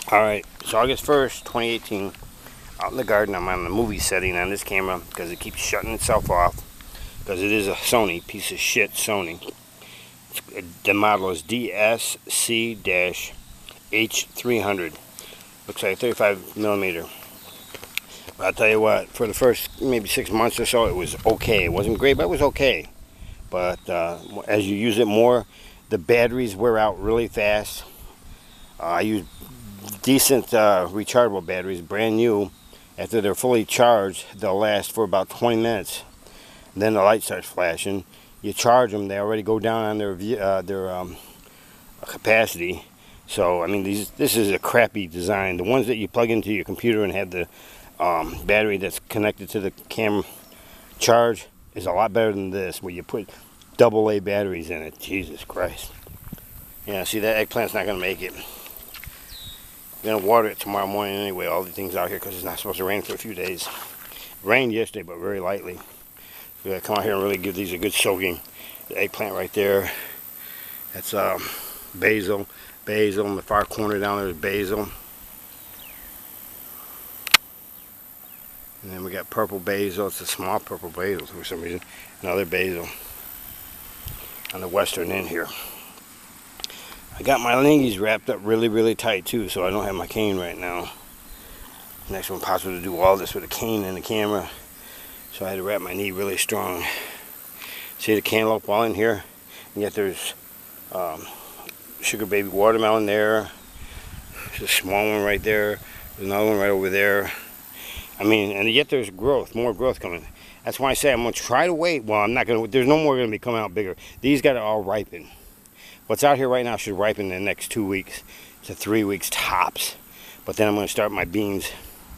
Alright, it's August 1st, 2018. Out in the garden, I'm on the movie setting on this camera because it keeps shutting itself off. Because it is a Sony, piece of shit Sony. The model is DSC-H300. Looks like 35mm. But I'll tell you what, for the first maybe 6 months or so, it was okay. It wasn't great, but it was okay. But as you use it more, the batteries wear out really fast. I use decent rechargeable batteries, brand new. After they're fully charged, they'll last for about 20 minutes. And then the light starts flashing. You charge them, they already go down on their capacity. So I mean, this is a crappy design. The ones that you plug into your computer and have the battery that's connected to the camera charge is a lot better than this, where you put AA batteries in it. Jesus Christ. Yeah, see, that eggplant's not going to make it. I'm going to water it tomorrow morning anyway, all the things out here, because it's not supposed to rain for a few days. It rained yesterday, but very lightly. We're going to come out here and really give these a good soaking. The eggplant right there, that's basil. Basil in the far corner down there is basil. And then we got purple basil. It's a small purple basil for some reason. Another basil on the western end here. I got my lingies wrapped up really tight too, so I don't have my cane right now. Next one, possible to do all this with a cane in the camera, so I had to wrap my knee really strong. See the cantaloupe all in here, and yet there's sugar baby watermelon there. There's a small one right there. There's another one right over there. I mean, and yet there's growth, more growth coming. That's why I say I'm gonna try to wait. Well, I'm not gonna. There's no more gonna be coming out bigger. These got to all ripen. What's out here right now should ripen in the next 2 weeks to 3 weeks tops. But then I'm going to start my beans.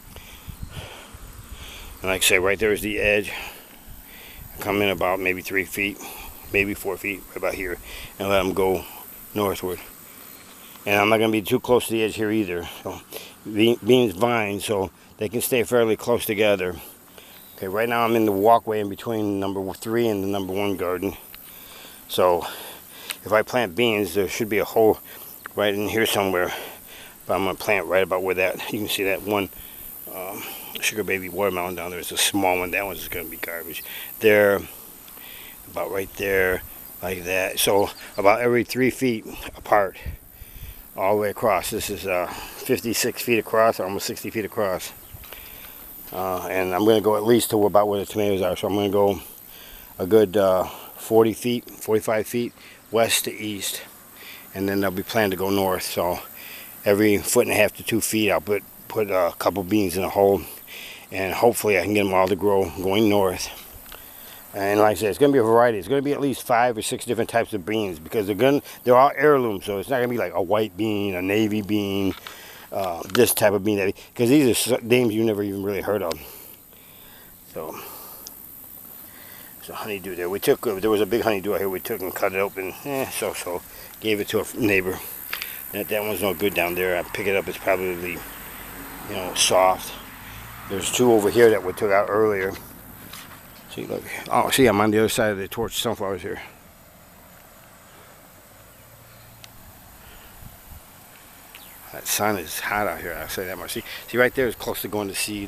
And like I say, right there is the edge. I come in about maybe 3 feet, maybe 4 feet, right about here, and let them go northward. And I'm not going to be too close to the edge here either. So beans vine, so they can stay fairly close together. Okay, right now I'm in the walkway in between number 3 and the number 1 garden. So if I plant beans, there should be a hole right in here somewhere. But I'm going to plant right about where that, you can see that one sugar baby watermelon down there. It's a small one. That one's going to be garbage. There, about right there, like that. So about every 3 feet apart, all the way across. This is 56 feet across, almost 60 feet across. And I'm going to go at least to about where the tomatoes are. So I'm going to go a good 40 feet, 45 feet. West to east, and then they'll be planned to go north. So every 1.5 to 2 feet I'll put a couple beans in a hole, and hopefully I can get them all to grow going north. And like I said, it's going to be a variety. It's going to be at least 5 or 6 different types of beans, because they're all heirloom, so it's not going to be like a white bean, a navy bean, this type of bean, because these are names you never even really heard of. So there's a honeydew there. We took, there was a big honeydew out here. We took and cut it open. So. Gave it to a neighbor. That one's no good down there. I pick it up. It's probably, soft. There's 2 over here that we took out earlier. See, look. Oh, see, I'm on the other side of the torch sunflowers here. That sun is hot out here. I'll say that much. See, right there is close to going to seed.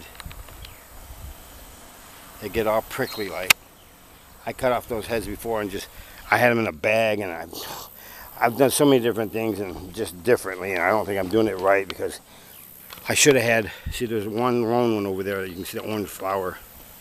They get all prickly like. I cut off those heads before and I had them in a bag, and I've done so many different things and just differently, and I don't think I'm doing it right, because I should have had, see, there's one lone one over there. You can see the orange flower.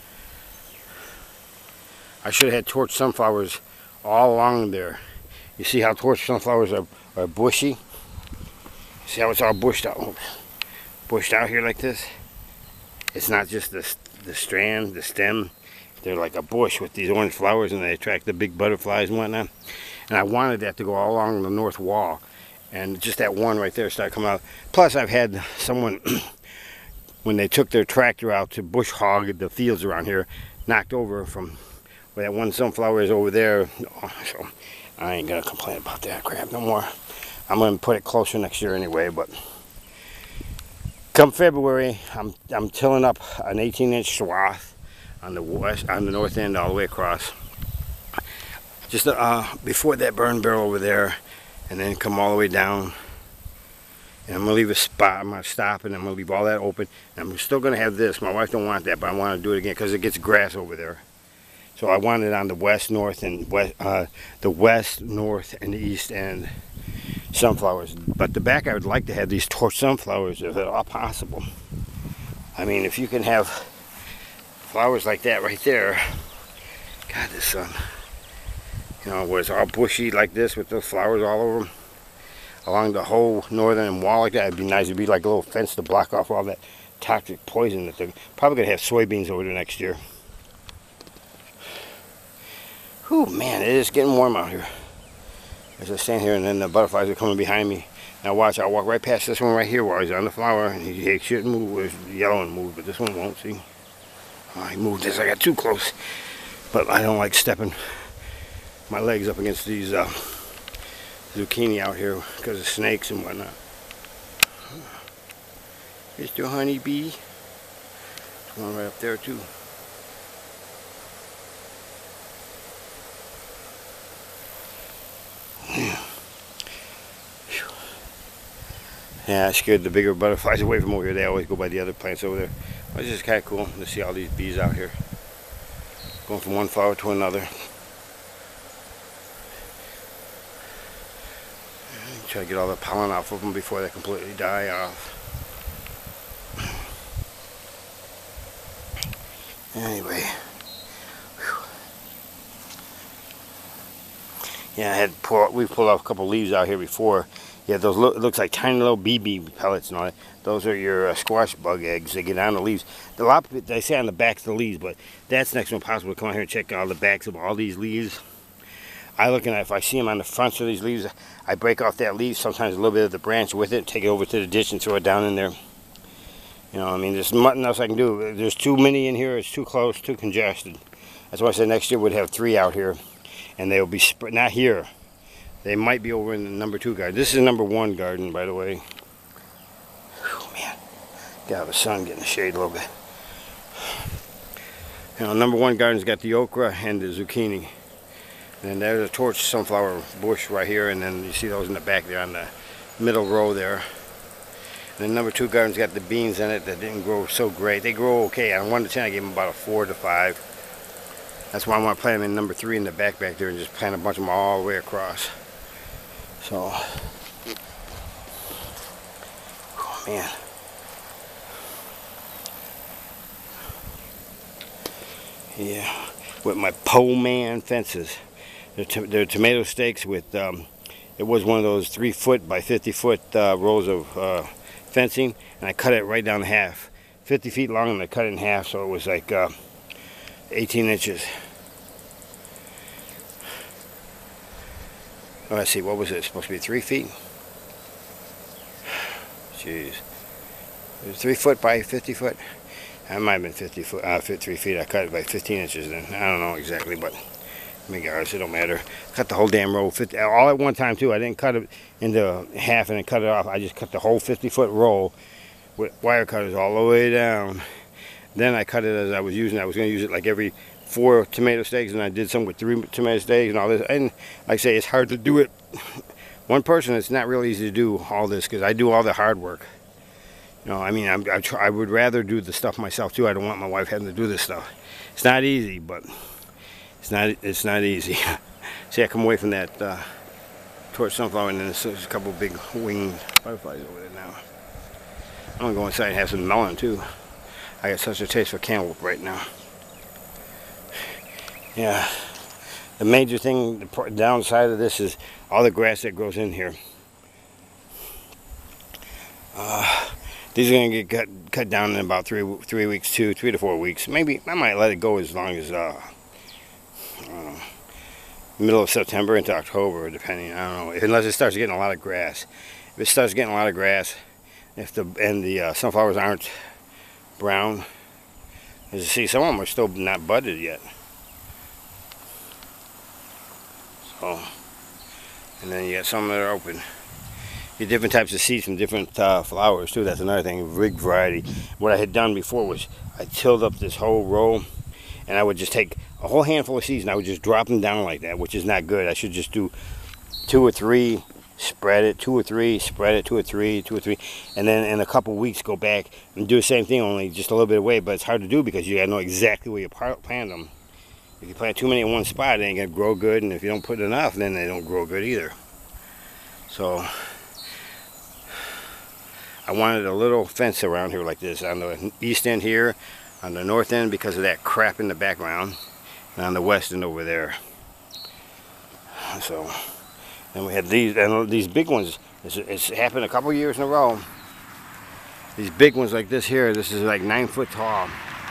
I should have had torch sunflowers all along there. You see how torch sunflowers are bushy? See how it's all bushed out here like this? It's not just the strand, the stem. They're like a bush with these orange flowers, and they attract the big butterflies and whatnot. And I wanted that to go all along the north wall. And just that one right there started coming out. Plus, I've had someone, when they took their tractor out to bush hog the fields around here, knocked over from where that one sunflower is over there. So I ain't going to complain about that crap no more. I'm going to put it closer next year anyway. But come February, I'm tilling up an 18-inch swath on the north end all the way across, just before that burn barrel over there, and then come all the way down And I'm going to leave a spot. I'm going to stop and I'm going to leave all that open. And I'm still going to have this. My wife don't want that, but I want to do it again because it gets grass over there. So I want it on the west, north, and west, the west, north, and the east end sunflowers. But the back, I would like to have these torch sunflowers if at all possible. I mean, if you can have flowers like that right there. God, this sun. You know, where it's all bushy like this with those flowers all over them. Along the whole northern wall like that, it'd be nice. It'd be like a little fence to block off all that toxic poison that they're probably going to have soybeans over there next year. Whew, man, it is getting warm out here. As I stand here and then the butterflies are coming behind me. Now watch, I'll walk right past this one right here while he's on the flower. And he shouldn't move. It's yellow and move, but this one won't, see? Oh, he moved this. I got too close. But I don't like stepping my legs up against these zucchini out here because of snakes and whatnot. Mr. Honeybee. There's one right up there too. Yeah, I scared the bigger butterflies away from over here. They always go by the other plants over there. But it's just kind of cool to see all these bees out here. Going from one flower to another. Try to get all the pollen off of them before they completely die off. Anyway. Yeah, we've pulled off a couple leaves out here before. Yeah, those looks like tiny little BB pellets and all that. Those are your squash bug eggs. They get on the leaves. A lot of it, they say on the backs of the leaves, but that's next to impossible to come out here and check all the backs of all these leaves. I look at if I see them on the fronts of these leaves, I break off that leaf, sometimes a little bit of the branch with it, take it over to the ditch and throw it down in there. You know, I mean, there's nothing else I can do. There's too many in here. It's too close, too congested. That's why I said next year we'd have 3 out here, and they'll be not here. They might be over in the number 2 garden. This is number 1 garden, by the way. Whew, man, get out of the sun, get in the shade a little bit. You know, number 1 garden's got the okra and the zucchini. And there's a torch sunflower bush right here, and then you see those in the back there on the middle row there. And then number 2 garden's got the beans in it that didn't grow so great. They grow okay. On 1 to 10, I gave them about a 4 to 5. That's why I want to plant them in number 3 in the back there and just plant a bunch of them all the way across. So, oh man. Yeah, with my pole man fences. They're tomato stakes with, it was one of those 3-foot by 50-foot rows of fencing, and I cut it right down in half. 50 feet long, and I cut it in half, so it was like 18 inches. Oh, let's see, what was it? Supposed to be 3 feet? Jeez. It was 3 foot by 50 foot. That might have been 3 feet. I cut it by 15 inches then. I don't know exactly, but regardless, it don't matter. Cut the whole damn roll, all at one time too. I didn't cut it into half and then cut it off. I just cut the whole 50-foot roll with wire cutters all the way down. Then I cut it as I was using it. I was going to use it like every 4 tomato stakes, and I did some with 3 tomato stakes and all this. And like I say, it's hard to do it. One person, it's not really easy to do all this because I do all the hard work. You know, I mean, I would rather do the stuff myself too. I don't want my wife having to do this stuff. It's not easy, but it's not easy. See, I come away from that torch sunflower, and then there's a couple of big winged butterflies over there now. I'm gonna go inside and have some melon too. I got such a taste for cantaloupe right now. Yeah, the major thing, the downside of this is all the grass that grows in here. These are going to get cut down in about 3 weeks, 3 to 4 weeks. Maybe I might let it go as long as middle of September into October, depending. I don't know, unless it starts getting a lot of grass. If it starts getting a lot of grass, and the sunflowers aren't brown, as you see, some of them are still not budded yet. So, and then you got some that are open. Get different types of seeds from different flowers too. That's another thing, big variety. What I had done before was I tilled up this whole row, and I would just take a whole handful of seeds and I would just drop them down like that, which is not good. I should just do 2 or 3 spread it 2 or 3, spread it 2 or 3, 2 or 3, and then in a couple weeks go back and do the same thing, only just a little bit away. But it's hard to do because you gotta know exactly where you plant them. If you plant too many in one spot, they ain't gonna grow good, and if you don't put enough, then they don't grow good either. So I wanted a little fence around here like this on the east end here, on the north end because of that crap in the background, and on the west end over there. So then we had these, and these big ones. It's happened a couple years in a row. These big ones like this here, this is like 9 foot tall.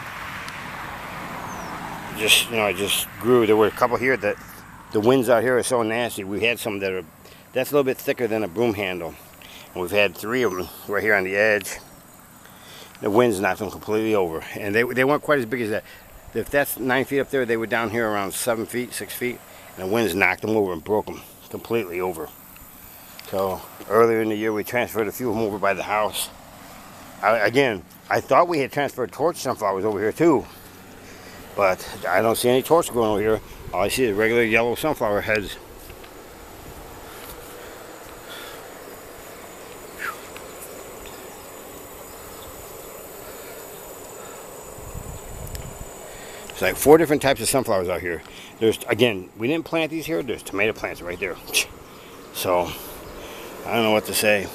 Just, you know, it just grew. There were a couple here that the winds out here are so nasty. We had some that are, that's a little bit thicker than a broom handle. And we've had 3 of them right here on the edge. The winds knocked them completely over. And they weren't quite as big as that. If that's 9 feet up there, they were down here around 7 feet, 6 feet. And the winds knocked them over and broke them completely over. So earlier in the year, we transferred a few of them over by the house. Again, I thought we had transferred torch sunflowers over here too. But I don't see any torch growing over here. All I see is regular yellow sunflower heads. It's like 4 different types of sunflowers out here. There's, again, we didn't plant these here. There's tomato plants right there. So, I don't know what to say.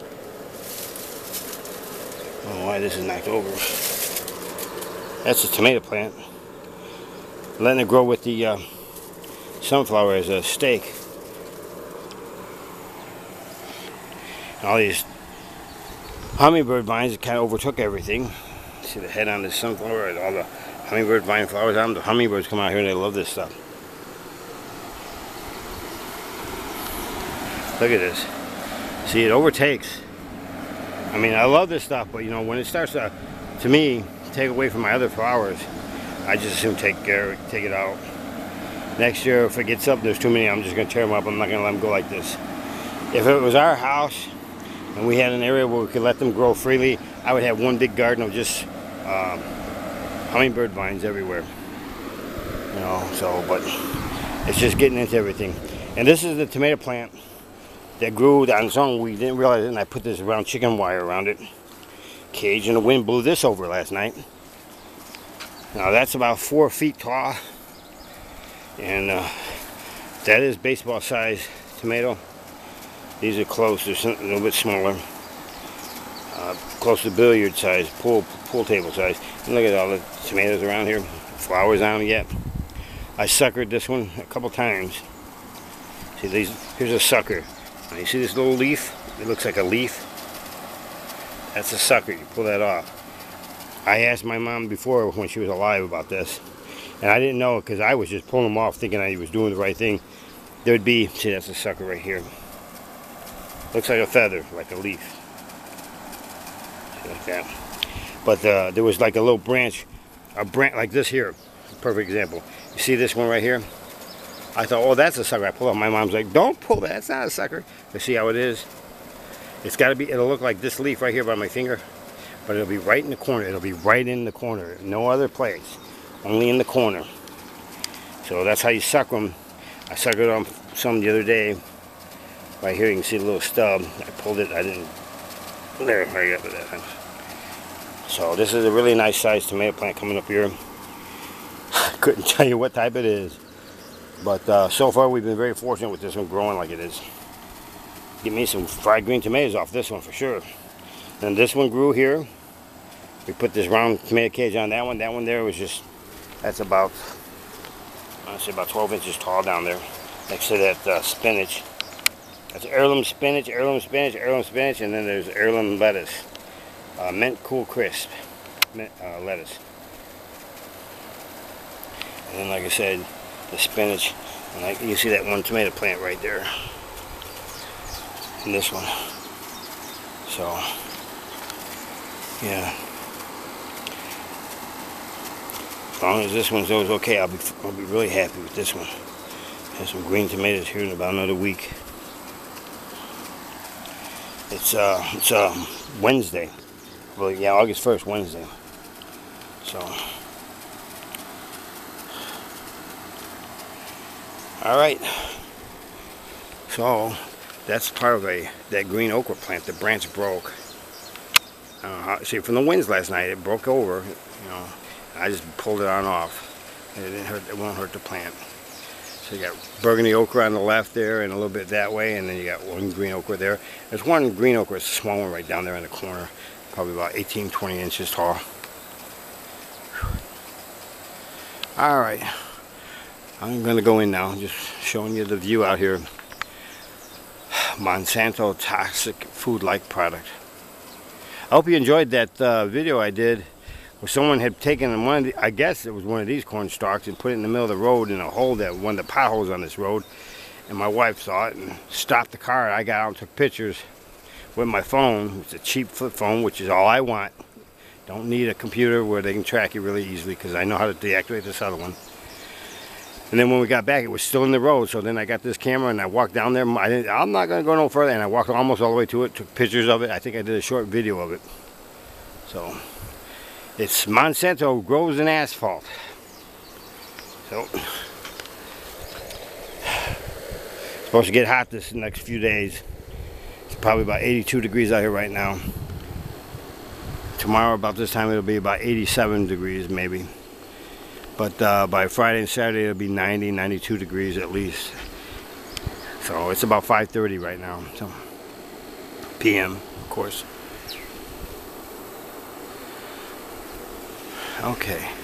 I don't know why this is knocked over. That's a tomato plant. Letting it grow with the sunflower as a stake. And all these hummingbird vines kind of overtook everything. See the head on this sunflower and all the hummingbird vine flowers on them. The hummingbirds come out here and they love this stuff. Look at this. See, it overtakes. I mean, I love this stuff, but you know, when it starts to me, take away from my other flowers, I just assume take it out. Next year, if it gets up, there's too many, I'm just going to tear them up. I'm not going to let them go like this. If it was our house and we had an area where we could let them grow freely, I would have one big garden of just hummingbird vines everywhere. You know, so, but it's just getting into everything. And this is the tomato plant that grew on its own. We didn't realize it, and I put this round chicken wire around it. Cage, and the wind blew this over last night. Now that's about 4 feet tall, and that is baseball size tomato. These are close, they're a little bit smaller, close to billiard size, pool table size. And look at all the tomatoes around here, flowers on them yet. I suckered this one a couple times. See these? Here's a sucker. Now you see this little leaf? It looks like a leaf. That's a sucker. You pull that off. I asked my mom before when she was alive about this, and I didn't know because I was just pulling them off thinking I was doing the right thing. There would be, see, that's a sucker right here. Looks like a feather, like a leaf. See, like that. But there was like a little branch, like this here. Perfect example. You see this one right here? I thought, oh, that's a sucker. I pulled off. My mom's like, don't pull that. That's not a sucker. But see how it is? It's got to be, it'll look like this leaf right here by my finger, but it'll be right in the corner. It'll be right in the corner. No other place. Only in the corner. So that's how you suck them. I suckered on some the other day. Right here you can see the little stub. I pulled it. I didn't. There, I got that. So this is a really nice sized tomato plant coming up here. Couldn't tell you what type it is. But so far we've been very fortunate with this one growing like it is. Get me some fried green tomatoes off this one for sure. And this one grew here. We put this round tomato cage on that one. That one there was just, that's about, I say about 12 inches tall down there. Next to that spinach. That's heirloom spinach, heirloom spinach, heirloom spinach, and then there's heirloom lettuce. Mint Cool Crisp lettuce. And then like I said, the spinach. And you see that one tomato plant right there. And this one. So, yeah. As long as this one's always okay, I'll be really happy with this one. Have some green tomatoes here in about another week. It's Wednesday. Well, yeah, August 1st, Wednesday. So, all right. So, That's part of that green okra plant. The branch broke. I don't know how, see, from the winds last night, it broke over. You know, I just pulled it on off. And it didn't hurt. It won't hurt the plant. So you got burgundy okra on the left there, and a little bit that way, and then you got one green okra there. There's one green okra, it's a small one right down there in the corner, probably about 18-20 inches tall. All right, I'm gonna go in now. Just showing you the view out here. Monsanto toxic food-like product. I hope you enjoyed that video I did where someone had taken one of the, I guess it was one of these corn stalks, and put it in the middle of the road in a hole that one of the potholes on this road. And my wife saw it and stopped the car. I got out and took pictures with my phone. It's a cheap flip phone, which is all I want. Don't need a computer where they can track you really easily, because I know how to deactivate this other one. And then when we got back, it was still in the road. So then I got this camera and I walked down there. I'm not going to go no further. And I walked almost all the way to it, took pictures of it. I think I did a short video of it. So it's Monsanto grows in asphalt. So it's supposed to get hot this next few days. It's probably about 82 degrees out here right now. Tomorrow about this time it'll be about 87 degrees maybe. But by Friday and Saturday it'll be 90, 92 degrees at least. So it's about 5:30 right now. So p.m. of course. Okay.